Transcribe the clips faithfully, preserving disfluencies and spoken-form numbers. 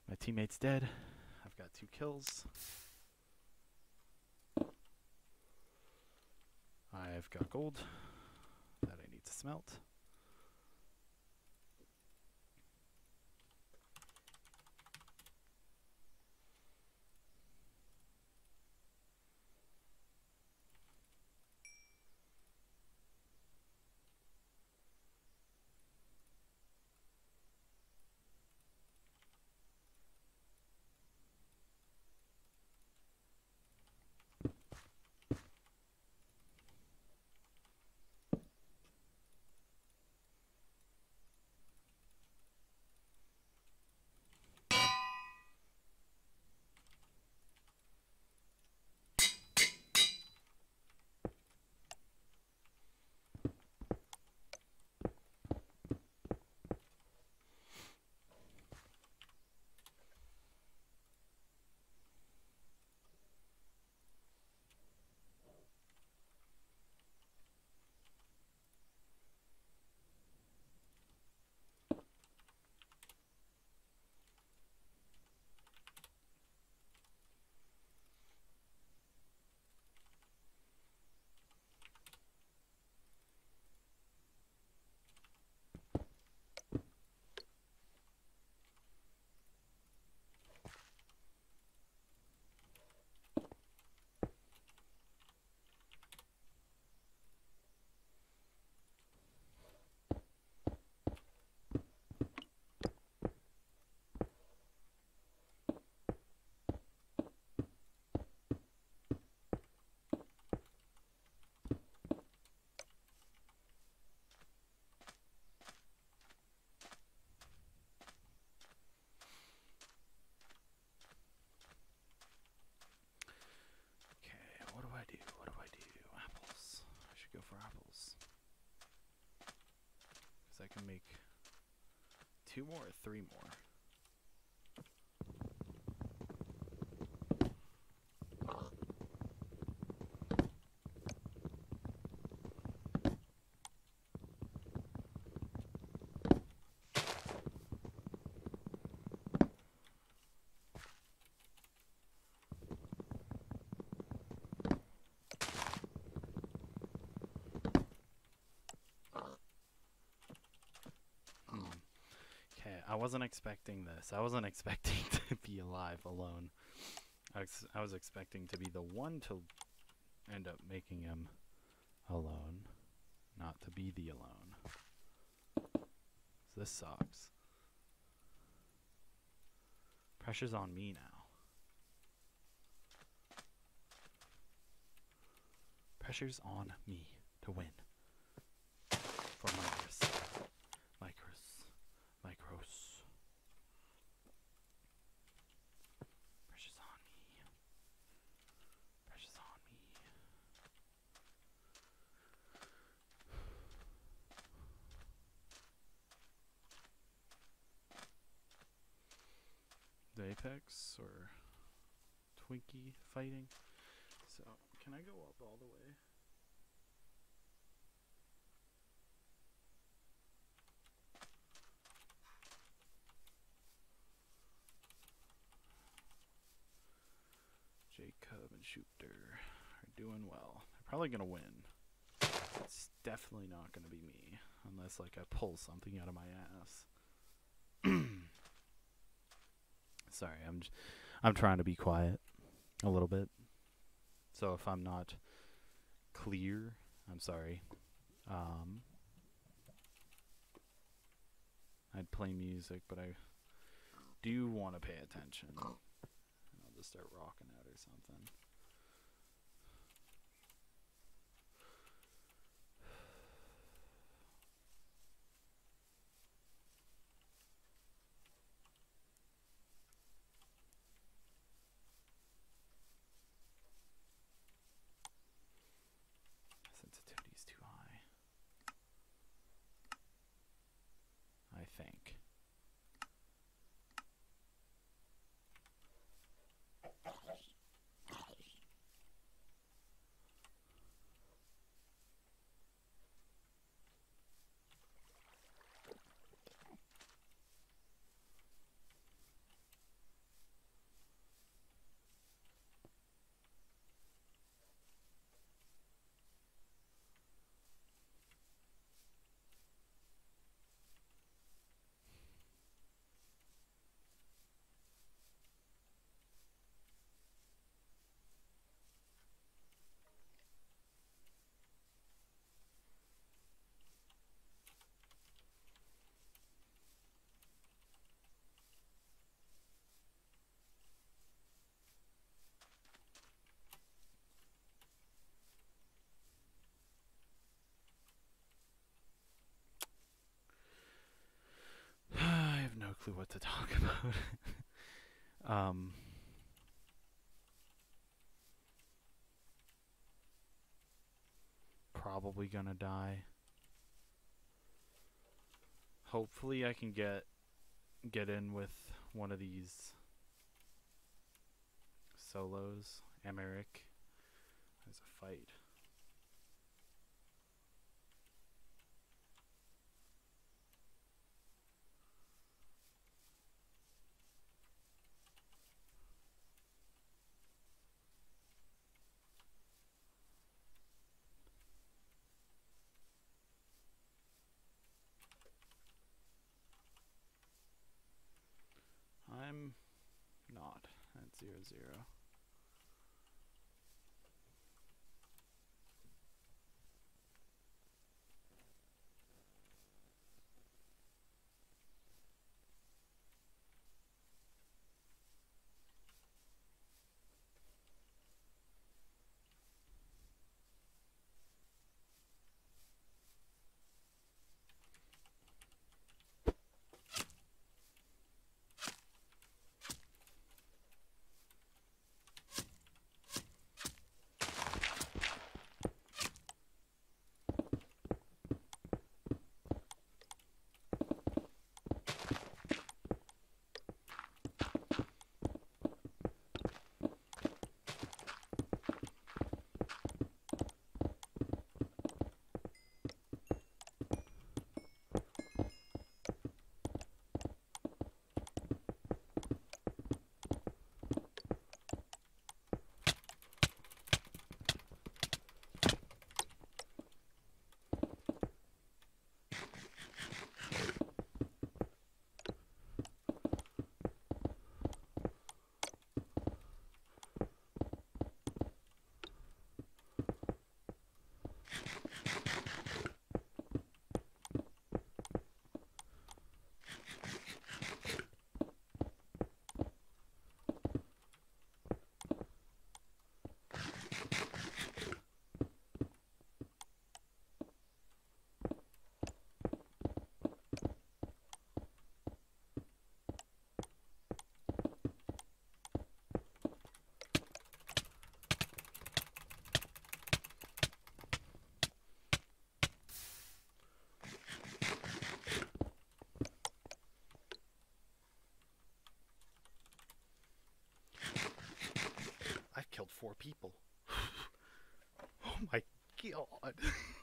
My teammate's dead. I've got two kills. I've got gold that I need to smelt. What do I do? What do I do? Apples. I should go for apples. Because I can make two more or three more. I wasn't expecting this. I wasn't expecting to be alive alone. I was, I was expecting to be the one to end up making him alone, not to be the alone. So this sucks. Pressure's on me now. Pressure's on me to win. For Micros. Micros. Micros. Pressure's on me. Pressure's on me. The Apex or Twinkie fighting. So, can I go up all the way? Jacob and Shooter are doing well. They're probably going to win. It's definitely not going to be me. Unless, like, I pull something out of my ass. Sorry, I'm, j I'm trying to be quiet a little bit. So if I'm not clear, I'm sorry. Um, I'd play music, but I do want to pay attention. I'll just start rocking out or something. Sensitivity's too high, I think. clue what to talk about. um, probably gonna die. Hopefully I can get get in with one of these solos. Americ. There's a fight. I'm not at zero zero. I've killed four people. Oh my god.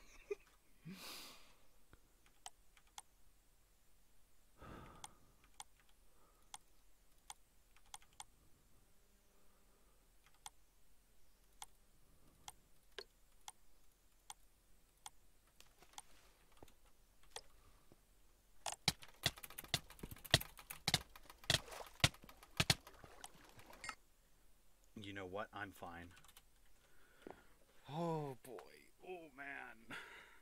You know what? I'm fine. Oh boy. Oh man.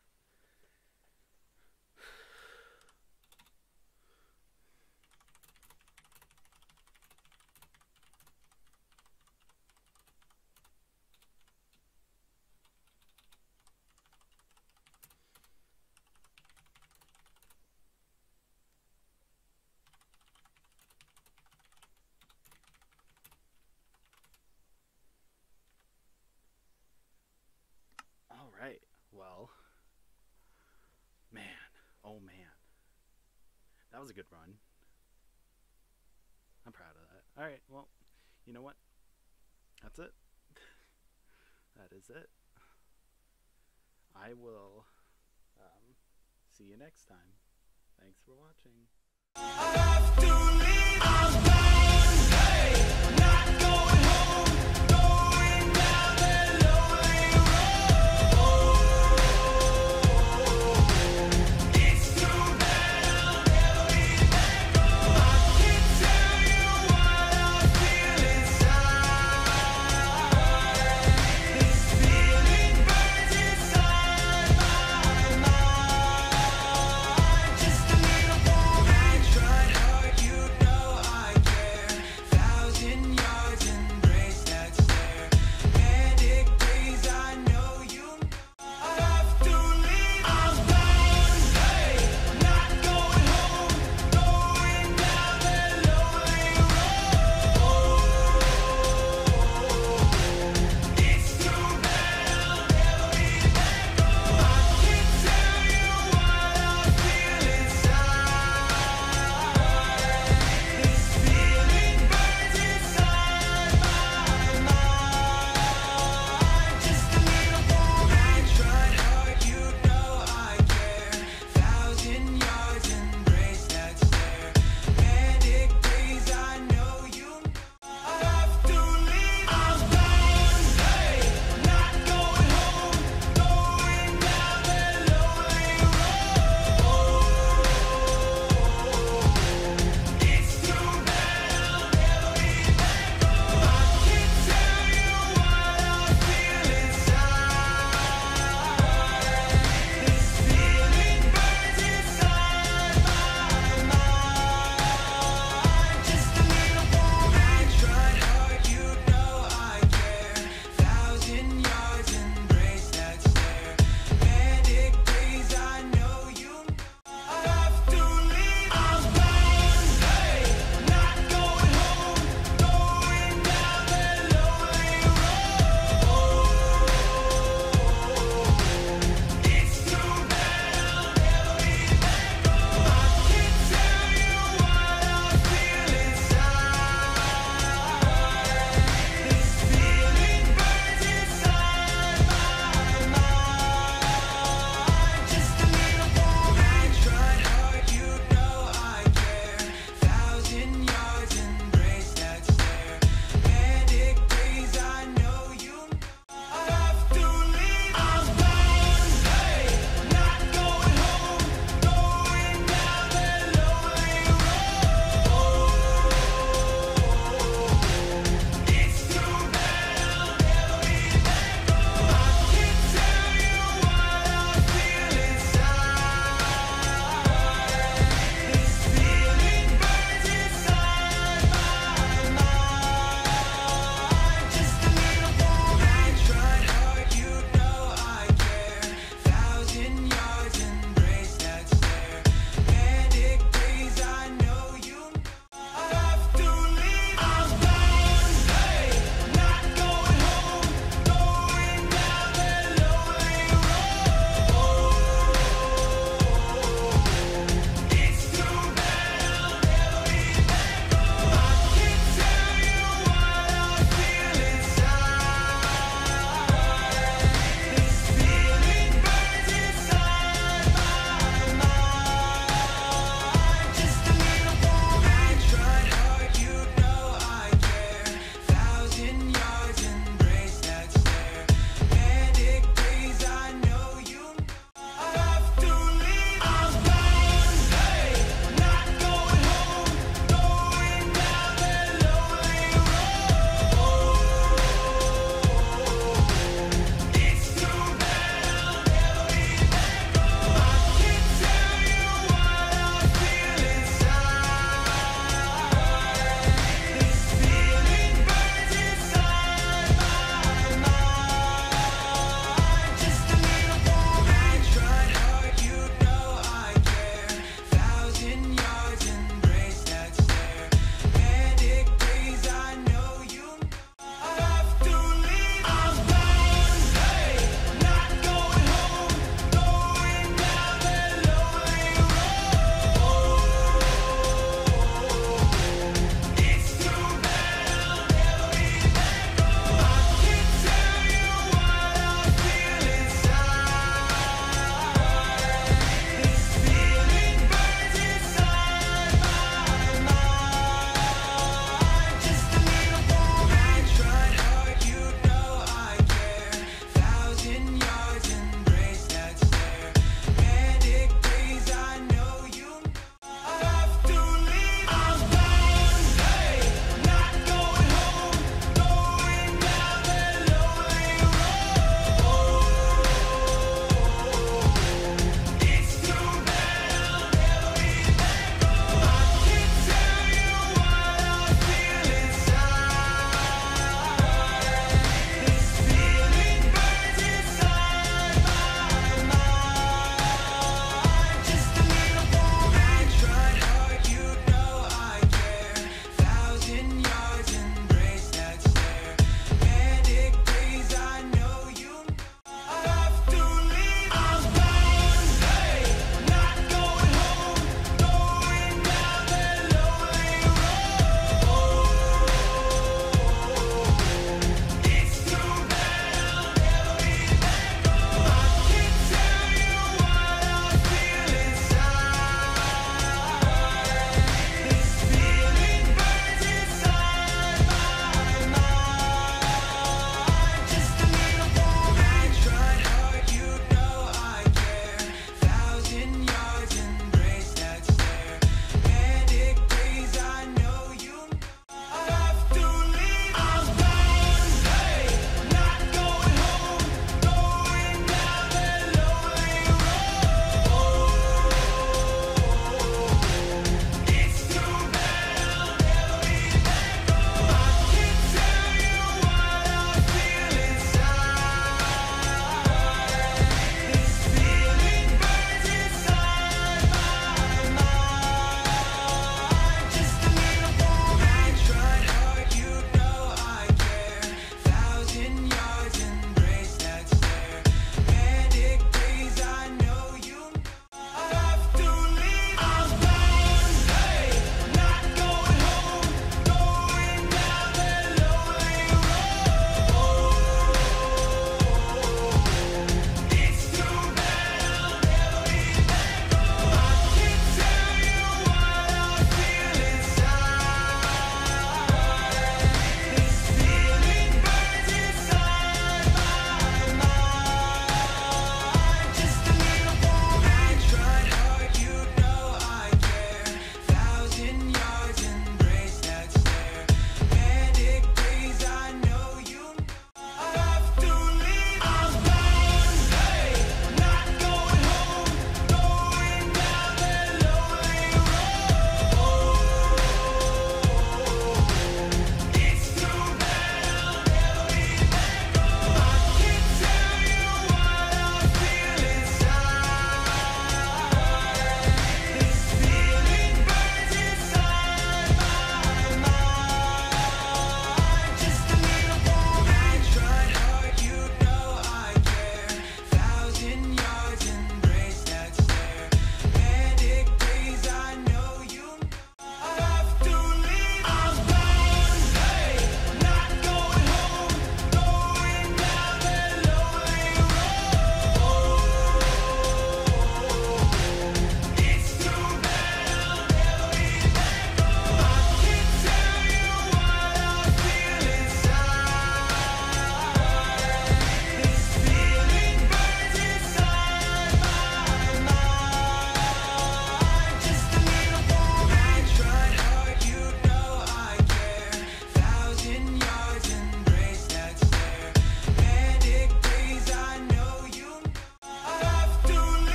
All right. Well, man. Oh man. That was a good run. I'm proud of that. All right. Well, you know what? That's it. That is it. I will um, see you next time. Thanks for watching.